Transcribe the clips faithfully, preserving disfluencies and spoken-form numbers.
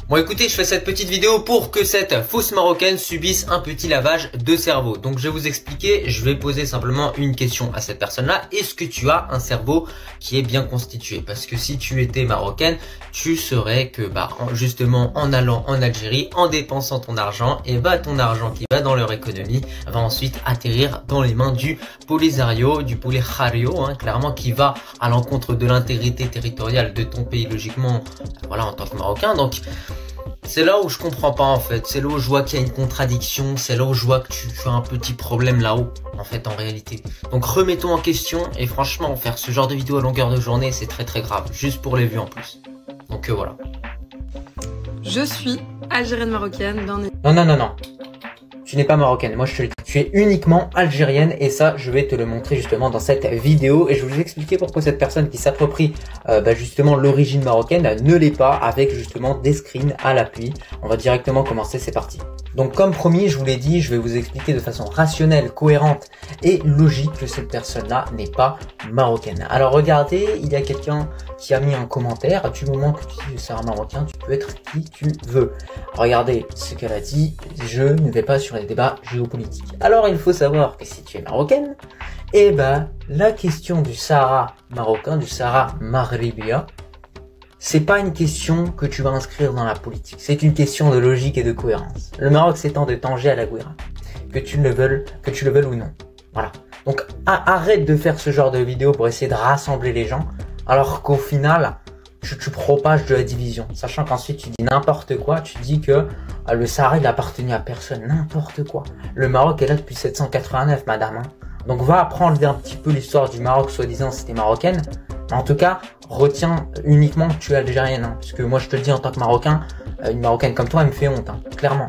Bon écoutez, je fais cette petite vidéo pour que cette fausse marocaine subisse un petit lavage de cerveau. Donc je vais vous expliquer, je vais poser simplement une question à cette personne-là. Est-ce que tu as un cerveau qui est bien constitué? Parce que si tu étais marocaine, tu saurais que bah justement en allant en Algérie, en dépensant ton argent, et bah ton argent qui va dans leur économie va ensuite atterrir dans les mains du Polisario, du Polisario, hein, clairement qui va à l'encontre de l'intégrité territoriale de ton pays logiquement, voilà, en tant que marocain. Donc c'est là où je comprends pas en fait, c'est là où je vois qu'il y a une contradiction, c'est là où je vois que tu as un petit problème là-haut en fait en réalité. Donc remettons en question et franchement faire ce genre de vidéo à longueur de journée c'est très très grave, juste pour les vues en plus. Donc euh, voilà. Je suis algérienne marocaine d'un... Non non non non, tu n'es pas marocaine, moi je te le dis. Tu es uniquement algérienne et ça je vais te le montrer justement dans cette vidéo et je vais vous expliquer pourquoi cette personne qui s'approprie euh, bah justement l'origine marocaine ne l'est pas, avec justement des screens à l'appui. On va directement commencer, c'est parti. Donc comme promis, je vous l'ai dit, je vais vous expliquer de façon rationnelle, cohérente et logique que cette personne-là n'est pas marocaine. Alors regardez, il y a quelqu'un qui a mis un commentaire, du moment que tu dis que c'est un marocain, tu peux être qui tu veux. Regardez ce qu'elle a dit, je ne vais pas sur les débats géopolitiques. Alors il faut savoir que si tu es marocaine, eh ben la question du Sahara marocain, du Sahara maghrébien, c'est pas une question que tu vas inscrire dans la politique, c'est une question de logique et de cohérence. Le Maroc s'étend de Tanger à la Gouira, que tu le veuilles, que tu le veuilles ou non. Voilà. Donc arrête de faire ce genre de vidéo pour essayer de rassembler les gens, alors qu'au final, tu, tu propages de la division. Sachant qu'ensuite tu dis n'importe quoi, tu dis que euh, le Sahara il appartenait à personne, n'importe quoi. Le Maroc est là depuis sept cent quatre-vingt-neuf, madame. Hein. Donc va apprendre un petit peu l'histoire du Maroc, soi-disant c'était marocaine. En tout cas, retiens uniquement que tu es algérienne, hein, parce que moi je te le dis en tant que marocain, euh, une marocaine comme toi elle me fait honte, hein, clairement.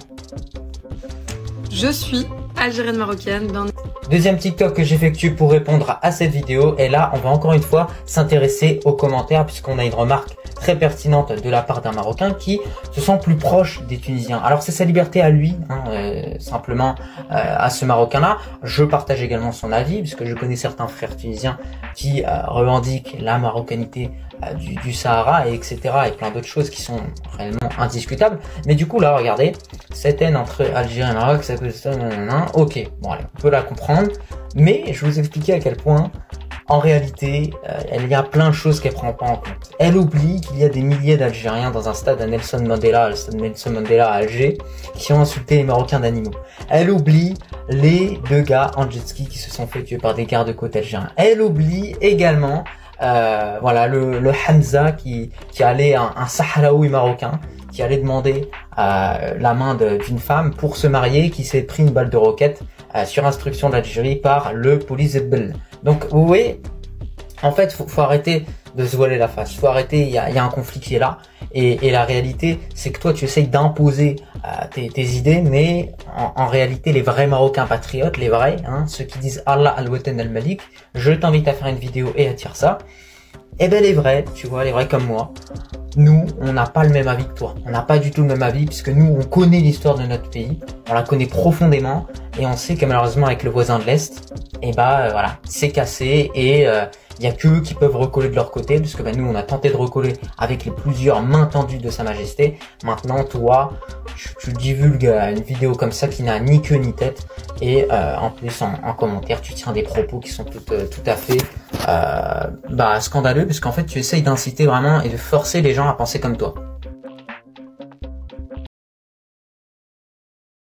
Je suis algérienne marocaine d'un... Deuxième TikTok que j'effectue pour répondre à cette vidéo, et là on va encore une fois s'intéresser aux commentaires puisqu'on a une remarque très pertinente de la part d'un Marocain qui se sent plus proche des Tunisiens. Alors c'est sa liberté à lui, hein, euh, simplement euh, à ce Marocain-là. Je partage également son avis puisque je connais certains frères tunisiens qui euh, revendiquent la marocanité euh, du, du Sahara et etc. et plein d'autres choses qui sont réellement indiscutables. Mais du coup là regardez, cette haine entre Algérie et Maroc, ça peut ça, nanana. Ok, bon allez, on peut la comprendre, mais je vais vous expliquer à quel point en réalité, euh, il y a plein de choses qu'elle prend pas en compte. Elle oublie qu'il y a des milliers d'Algériens dans un stade à Nelson Mandela, le stade Nelson Mandela à Alger, qui ont insulté les Marocains d'animaux. Elle oublie les deux gars en jet ski qui se sont fait tuer par des gardes-côtes algériens. Elle oublie également, euh, voilà, le, le Hamza qui, qui allait, un, un Sahraoui marocain, qui allait demander euh, la main d'une femme pour se marier, qui s'est pris une balle de roquette euh, sur instruction de l'Algérie par le police Bel. Donc vous voyez, en fait, faut, faut arrêter de se voiler la face. Faut arrêter, il y a, y a un conflit qui est là. Et, et la réalité, c'est que toi, tu essayes d'imposer euh, tes, tes idées, mais en, en réalité, les vrais Marocains patriotes, les vrais, hein, ceux qui disent Allah al-Watan al-Malik, je t'invite à faire une vidéo et à dire ça. Eh ben les vrais, tu vois, les vrais comme moi, nous, on n'a pas le même avis que toi. On n'a pas du tout le même avis puisque nous, on connaît l'histoire de notre pays, on la connaît profondément et on sait que malheureusement avec le voisin de l'Est, eh ben euh, voilà, c'est cassé et il euh, y a qu'eux qui peuvent recoller de leur côté puisque ben, nous, on a tenté de recoller avec les plusieurs mains tendues de Sa Majesté. Maintenant, toi, tu, tu divulgues une vidéo comme ça qui n'a ni queue ni tête et euh, en plus en, en commentaire, tu tiens des propos qui sont tout, euh, tout à fait euh, bah, scandaleux puisqu'en fait, tu essayes d'inciter vraiment et de forcer les gens à penser comme toi.